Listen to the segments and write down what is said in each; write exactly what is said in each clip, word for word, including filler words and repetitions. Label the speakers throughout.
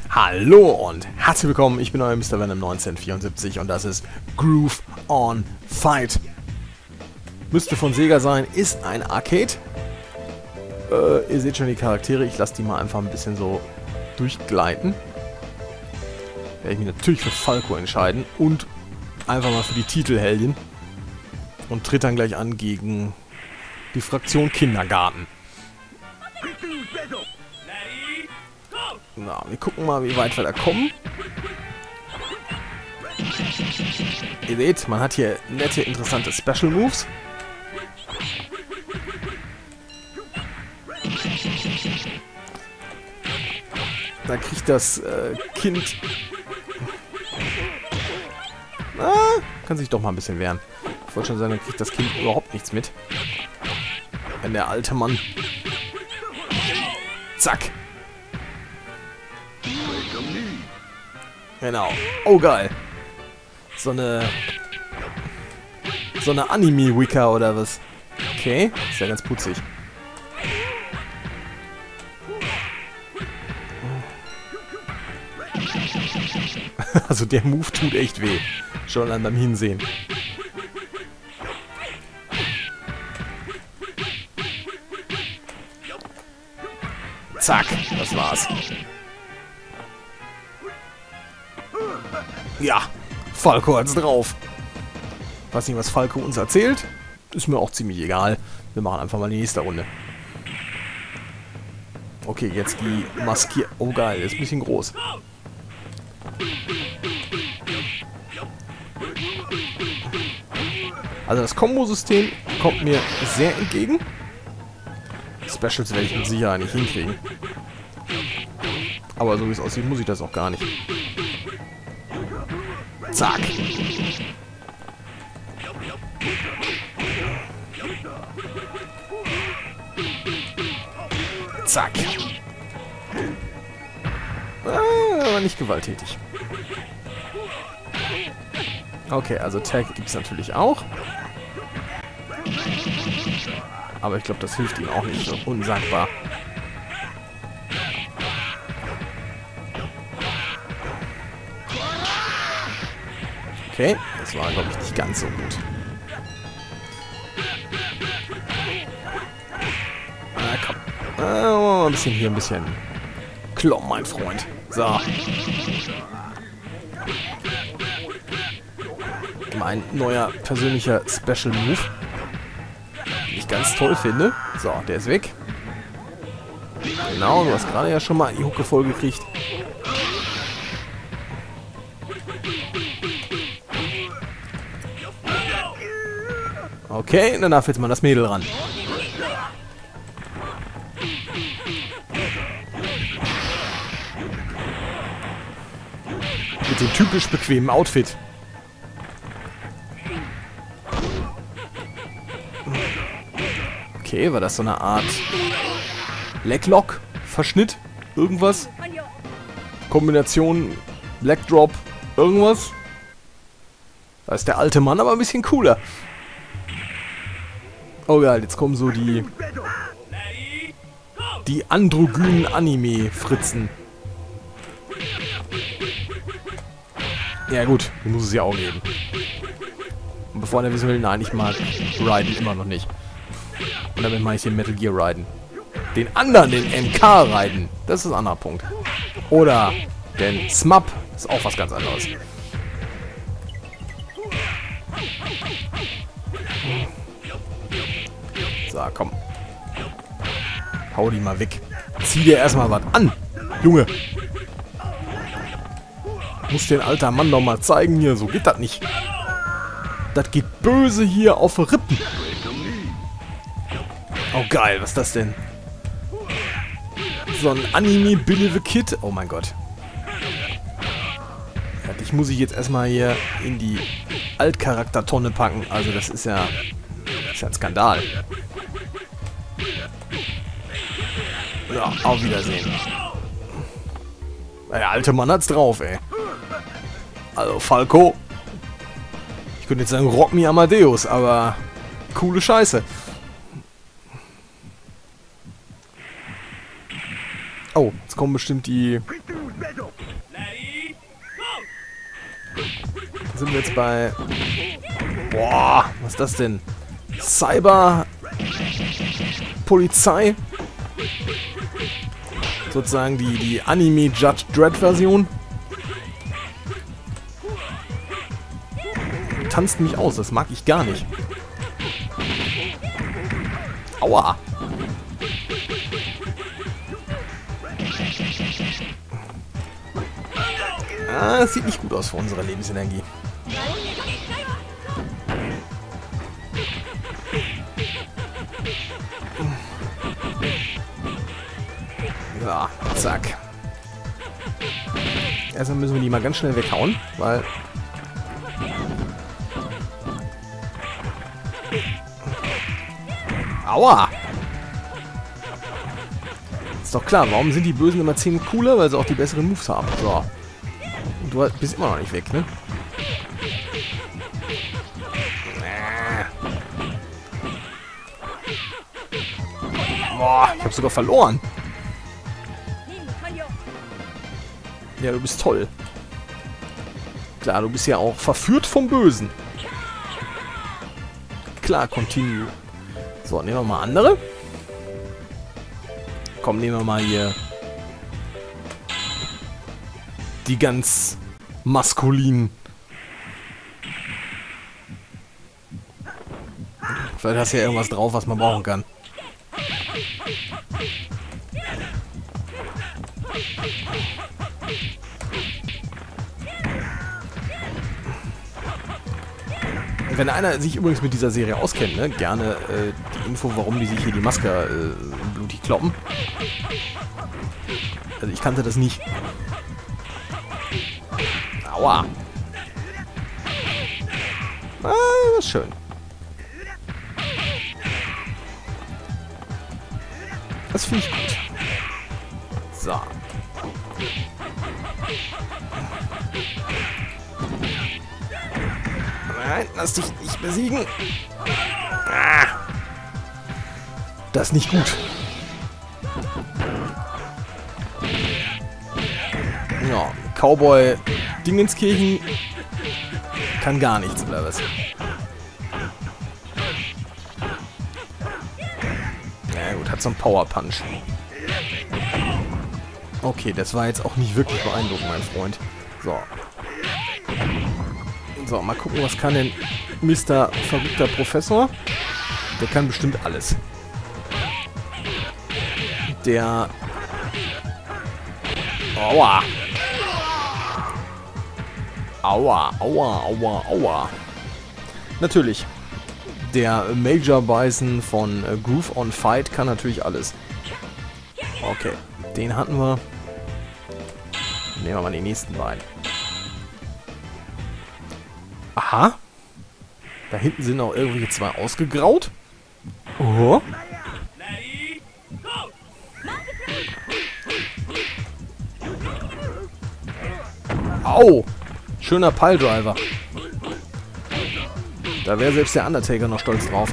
Speaker 1: Hallo und herzlich willkommen, ich bin euer Mister Venom neunzehnhundertvierundsiebzig und das ist Groove on Fight. Müsste von Sega sein, ist ein Arcade. Äh, ihr seht schon die Charaktere, ich lasse die mal einfach ein bisschen so durchgleiten. Werde ich mich natürlich für Falco entscheiden und einfach mal für die Titelheldin. Und tritt dann gleich an gegen die Fraktion Kindergarten. Na, wir gucken mal, wie weit wir da kommen. Ihr seht, man hat hier nette, interessante Special Moves. Da kriegt das äh, Kind... Ah, kann sich doch mal ein bisschen wehren. Ich wollte schon sagen, dann kriegt das Kind überhaupt nichts mit. Wenn der alte Mann... Zack. Genau. Oh, geil. So eine... So eine Anime-Wicca oder was? Okay, ist ja ganz putzig. Also der Move tut echt weh. Schon an beim Hinsehen. Zack, das war's. Ja, Falco hat's drauf. Weiß nicht, was Falco uns erzählt. Ist mir auch ziemlich egal. Wir machen einfach mal die nächste Runde. Okay, jetzt die Maskier... Oh geil, ist ein bisschen groß. Also das Kombo-System kommt mir sehr entgegen. Specials werde ich mit Sicherheit nicht hinkriegen. Aber so wie es aussieht, muss ich das auch gar nicht. Zack. Zack. Ah, aber nicht gewalttätig. Okay, also Tag gibt es natürlich auch. Aber ich glaube, das hilft ihm auch nicht so unsagbar. Okay, das war, glaube ich, nicht ganz so gut. Ah, komm. Ah, ein bisschen hier, ein bisschen klomm, mein Freund. So. Mein neuer persönlicher Special Move. Den ich ganz toll finde. So, der ist weg. Genau, du hast gerade ja schon mal die Hucke voll gekriegt. Okay, dann darf jetzt mal das Mädel ran. Mit dem typisch bequemen Outfit. Okay, war das so eine Art Leglock-Verschnitt? Irgendwas? Kombination Blackdrop, irgendwas? Da ist der alte Mann aber ein bisschen cooler. Oh geil, jetzt kommen so die die androgynen Anime-Fritzen. Ja gut, die muss es ja auch geben. Und bevor der wissen will, nein, ich mag Raiden immer noch nicht. Und damit mache ich den Metal Gear Raiden. Den anderen, den M K Raiden. Das ist ein anderer Punkt. Oder den S M A P. Das ist auch was ganz anderes. So, komm. Hau die mal weg. Zieh dir erstmal was an. Junge. Muss den alter Mann doch mal zeigen hier. So geht das nicht. Das geht böse hier auf Rippen. Oh geil, was ist das denn? So ein Anime Billy the Kid. Oh mein Gott. Ja, dich muss ich jetzt erstmal hier in die Altcharaktertonne packen. Also das ist ja, das ist ja ein Skandal. Ja, auf Wiedersehen. Der alte Mann hat's drauf, ey. Also Falco. Ich könnte jetzt sagen Rock me Amadeus, aber coole Scheiße. Oh, jetzt kommen bestimmt die sind wir jetzt bei... Boah, was ist das denn? Cyber... Polizei. Sozusagen die, die Anime-Judge Dredd-Version. Tanzt mich aus, das mag ich gar nicht. Aua! Ah, das sieht nicht gut aus für unsere Lebensenergie. Ja, zack. Erstmal müssen wir die mal ganz schnell weghauen, weil... Aua! Ist doch klar, warum sind die Bösen immer zehn cooler? Weil sie auch die besseren Moves haben. So. Und du bist immer noch nicht weg, ne? Boah, ich hab sogar verloren. Ja, du bist toll. Klar, du bist ja auch verführt vom Bösen. Klar, continue. So, nehmen wir mal andere. Komm, nehmen wir mal hier die ganz maskulinen. Vielleicht hast du ja irgendwas drauf, was man brauchen kann. Wenn einer sich übrigens mit dieser Serie auskennt, ne, gerne äh, die Info, warum die sich hier die Maske äh, blutig kloppen. Also ich kannte das nicht. Aua. Ah, das ist schön. Das finde ich gut. So. Nein, lass dich nicht besiegen. Ah. Das ist nicht gut. Ja, Cowboy Dingenskirchen kann gar nichts, oder was? Na gut, hat so einen Power Punch. Okay, das war jetzt auch nicht wirklich beeindruckend, mein Freund. So. So, mal gucken, was kann denn Mister verrückter Professor? Der kann bestimmt alles. Der... Aua. Aua, aua, aua, aua. Natürlich. Der Major Bison von äh, Groove on Fight kann natürlich alles. Okay, den hatten wir. Nehmen wir mal die nächsten beiden. Aha. Da hinten sind auch irgendwelche zwei ausgegraut. Oh. Au. Schöner Piledriver. Da wäre selbst der Undertaker noch stolz drauf.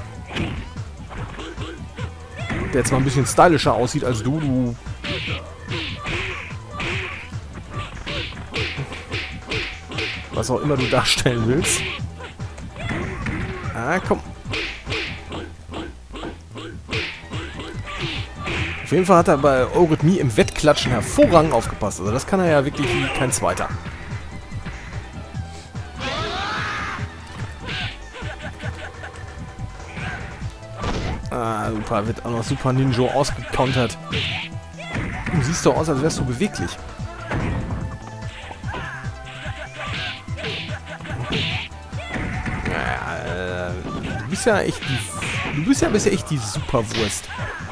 Speaker 1: Der zwar ein bisschen stylischer aussieht als du, du. Was auch immer du darstellen willst. Ah, komm. Auf jeden Fall hat er bei Eurythmie im Wettklatschen hervorragend aufgepasst. Also das kann er ja wirklich wie kein zweiter. Ah, super. Wird auch noch Super Ninja ausgecountert. Du siehst doch aus, als wärst du beweglich. Ja, äh, du bist ja echt die... Du bist ja bisher echt die Superwurst.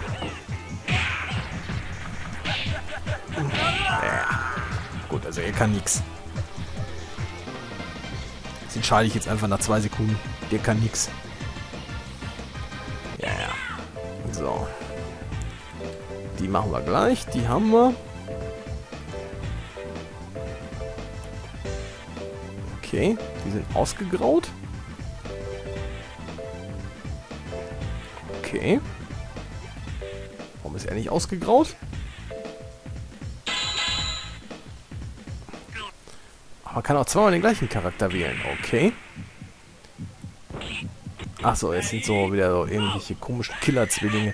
Speaker 1: Ja. Gut, also er kann nix. Das entscheide ich jetzt einfach nach zwei Sekunden. Der kann nix. Ja, ja. So. Die machen wir gleich. Die haben wir. Okay. Die sind ausgegraut. Okay. Warum ist er nicht ausgegraut? Man kann auch zweimal den gleichen Charakter wählen. Okay. Achso, es sind so wieder so irgendwelche komischen Killer-Zwillinge.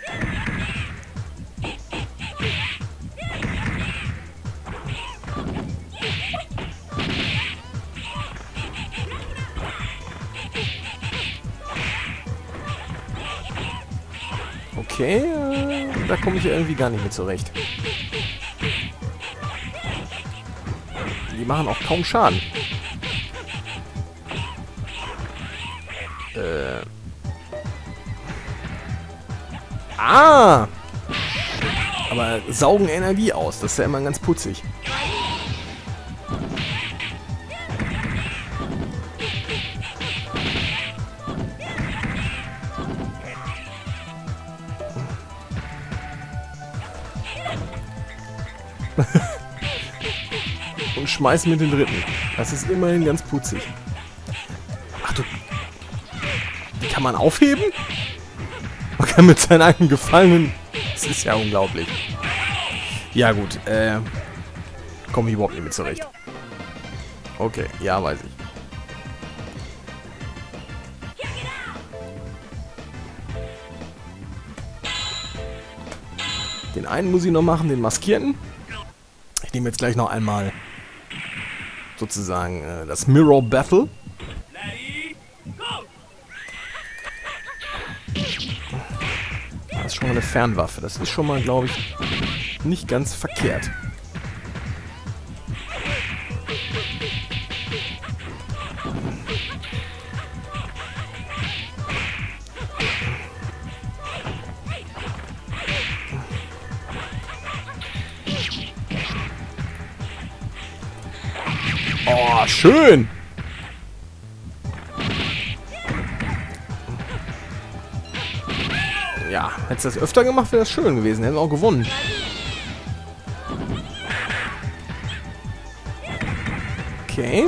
Speaker 1: Okay, äh, da komme ich irgendwie gar nicht mit zurecht. Die machen auch kaum Schaden. Äh. Ah! Aber saugen Energie aus. Das ist ja immer ganz putzig. Und schmeißen mit den dritten. Das ist immerhin ganz putzig. Ach du... Die kann man aufheben? Man kann mit seinen eigenen Gefallenen... Das ist ja unglaublich. Ja gut, äh... komme ich überhaupt nicht mit zurecht. Okay, ja, weiß ich. Den einen muss ich noch machen, den Maskierten. Ich nehme jetzt gleich noch einmal sozusagen äh, das Mirror Battle. Das ist schon mal eine Fernwaffe. Das ist schon mal, glaube ich, nicht ganz verkehrt. Oh, schön! Ja, hättest du das öfter gemacht, wäre das schön gewesen. Hätten wir auch gewonnen. Okay.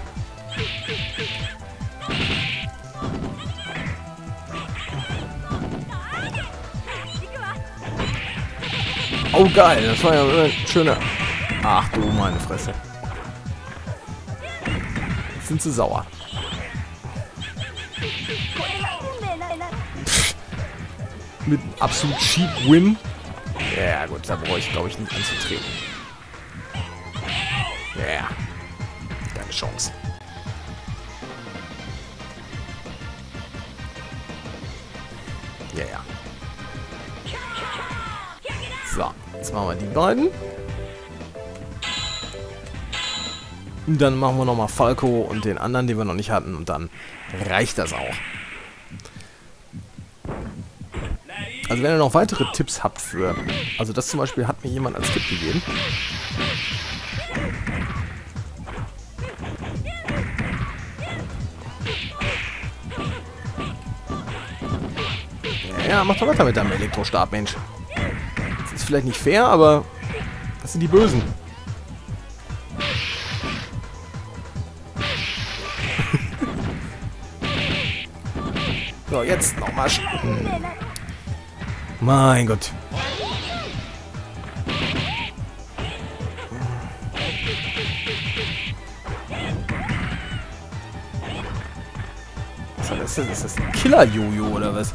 Speaker 1: Oh, geil. Das war ja ein schöner... Ach du meine Fresse. Jetzt sind sie sauer. Mit absolut cheap Win. Ja gut, da brauche ich glaube ich nicht anzutreten. Ja, yeah. Keine Chance. Ja, ja. So, jetzt machen wir die beiden. Und dann machen wir nochmal Falco und den anderen, den wir noch nicht hatten. Und dann reicht das auch. Also wenn ihr noch weitere Tipps habt für... Also das zum Beispiel hat mir jemand als Tipp gegeben. Ja, mach doch weiter mit deinem Elektrostab, Mensch. Das ist vielleicht nicht fair, aber das sind die Bösen. So, jetzt nochmal... Hm. Mein Gott. Was ist das? Ist das ein Killer-Jojo oder was?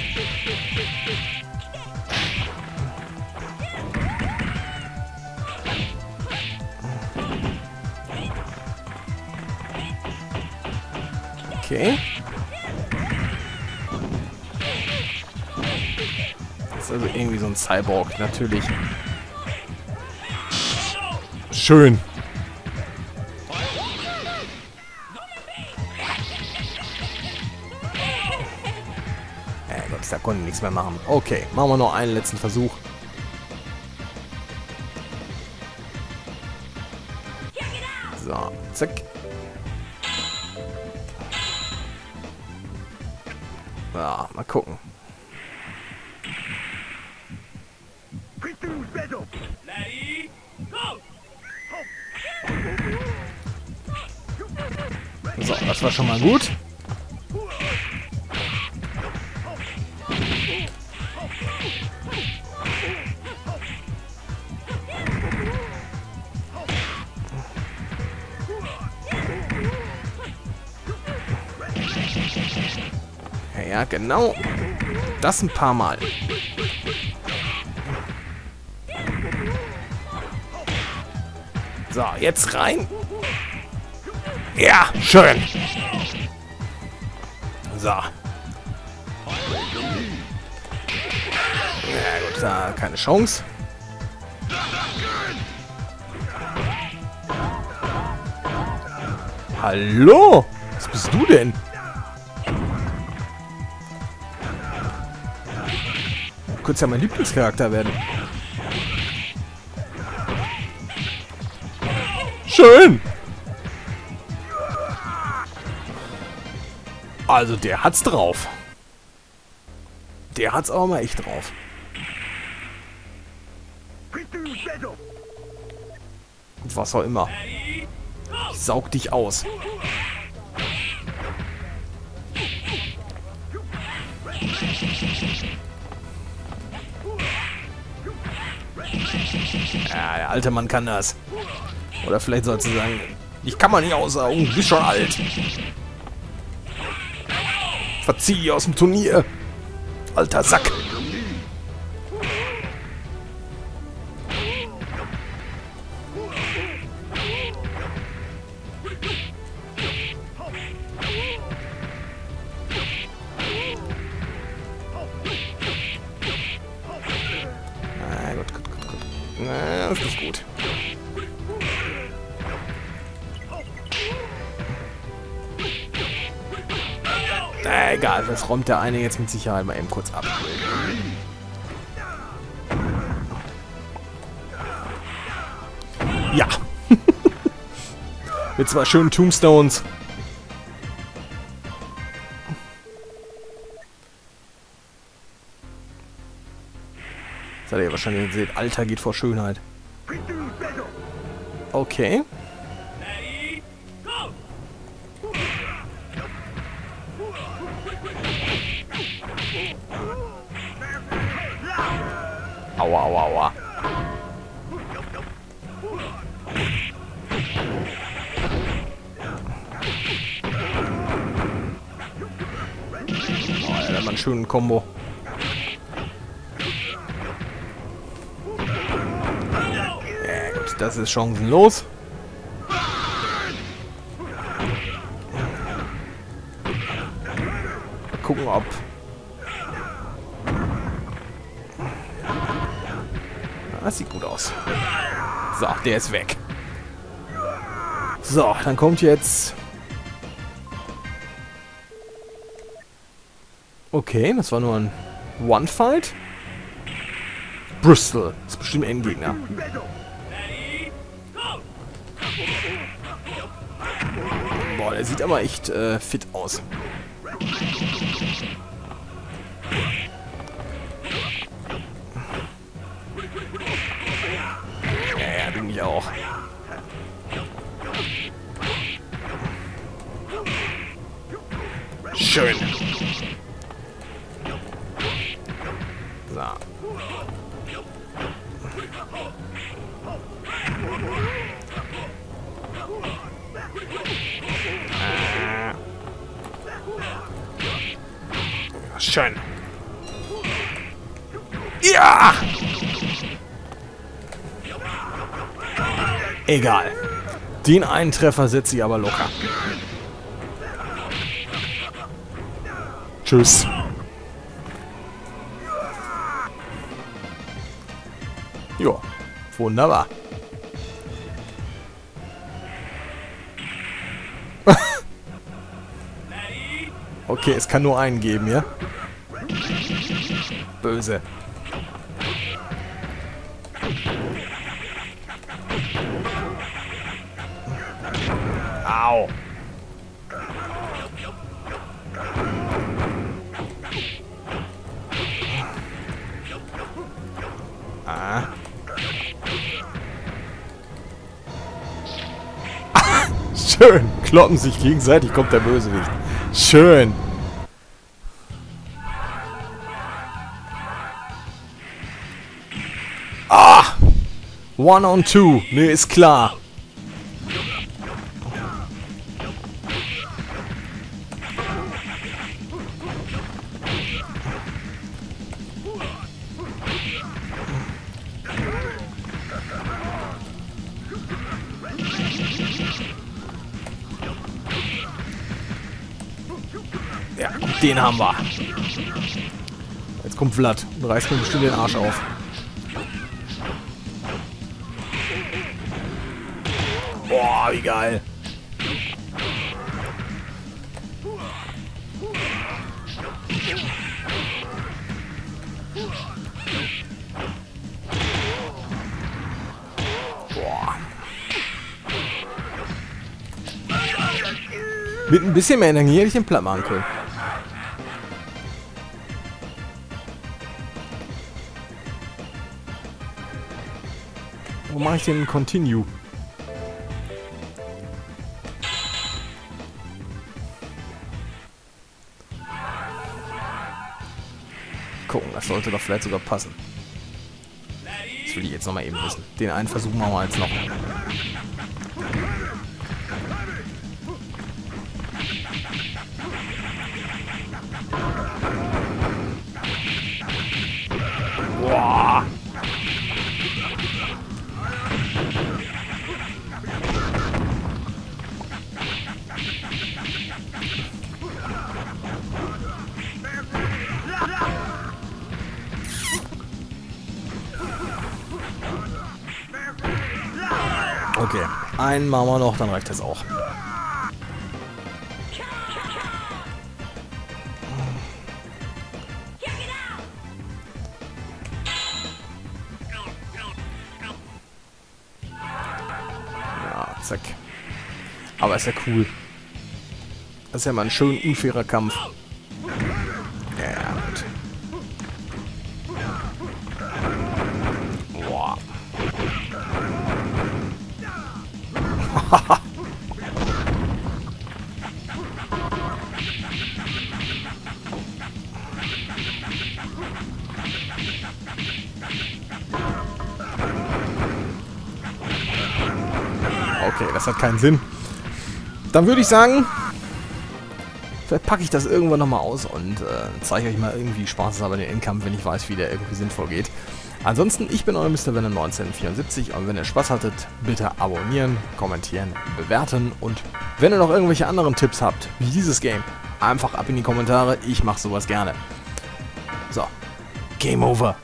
Speaker 1: Okay. Das ist also irgendwie so ein Cyborg, natürlich. Schön. Ja Gott, da konnten nichts mehr machen. Okay, machen wir noch einen letzten Versuch. So, zack. Ja, mal gucken. So, das war schon mal gut. Ja, genau. Das ein paar Mal. So, jetzt rein. Ja, schön. So. Ja gut, da keine Chance. Hallo? Was bist du denn? Du könntest ja mein Lieblingscharakter werden. Schön! Also der hat's drauf. Der hat's auch mal echt drauf. Was auch immer. Ich saug dich aus. Ja, der alte Mann kann das. Oder vielleicht sollst du sagen, ich kann mal nicht aussaugen, du bist schon alt. Verzieh aus dem Turnier. Alter Sack. Na gut, gut, gut, gut. Na, das ist gut. Na, egal, das räumt der eine jetzt mit Sicherheit mal eben kurz ab. Ja. Mit zwei schönen Tombstones. Das hat ihr wahrscheinlich gesehen. Alter geht vor Schönheit. Okay. Aua, aua, aua. Oh, ja, da hat man einen schönen Kombo. Ja, gut, das ist chancenlos. Mal gucken, ob... Das sieht gut aus. So, der ist weg. So, dann kommt jetzt... Okay, das war nur ein One-Fight. Bristol. Das ist bestimmt ein Endgegner. Boah, der sieht aber echt äh, fit aus. Ich auch. Schön. So. Äh. Schön. Ja! Egal. Den einen Treffer setze ich aber locker. Tschüss. Jo, wunderbar. Okay, es kann nur einen geben, ja? Böse. Au. Ah. Schön. Kloppen sich gegenseitig, kommt der Bösewicht. Schön. Ah. One on two. Nee, ist klar. Den haben wir. Jetzt kommt Vlad und reißt mir bestimmt den Arsch auf. Boah, wie geil. Boah. Mit ein bisschen mehr Energie hätte ich den platt machen können. Wo mache ich den Continue? Gucken, das sollte doch vielleicht sogar passen. Das will ich jetzt nochmal eben wissen. Den einen Versuch machen wir jetzt noch. Boah! Okay, einen machen wir noch, dann reicht das auch. Ja, zack. Aber ist ja cool. Das ist ja mal ein schön unfairer Kampf. Ja, ja, gut. Boah. Okay, das hat keinen Sinn. Dann würde ich sagen, vielleicht packe ich das irgendwann nochmal aus und äh, zeige euch mal irgendwie spaßeshalber den Endkampf, wenn ich weiß, wie der irgendwie sinnvoll geht. Ansonsten, ich bin euer Mister Venom neunzehnhundertvierundsiebzig und wenn ihr Spaß hattet, bitte abonnieren, kommentieren, bewerten und wenn ihr noch irgendwelche anderen Tipps habt, wie dieses Game, einfach ab in die Kommentare, ich mache sowas gerne. So, Game over.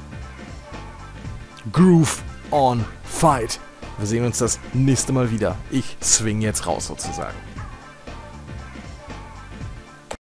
Speaker 1: Groove on Fight. Wir sehen uns das nächste Mal wieder. Ich swing jetzt raus sozusagen.